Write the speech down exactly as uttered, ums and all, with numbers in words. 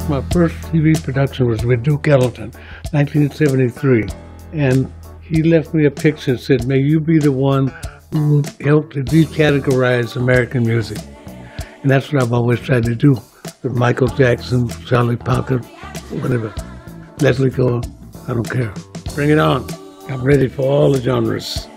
My first T V production was with Duke Ellington, nineteen seventy-three. And he left me a picture and said, may you be the one who helped to decategorize American music. And that's what I've always tried to do with Michael Jackson, Charlie Parker, whatever. Leslie Gore, I don't care. Bring it on. I'm ready for all the genres.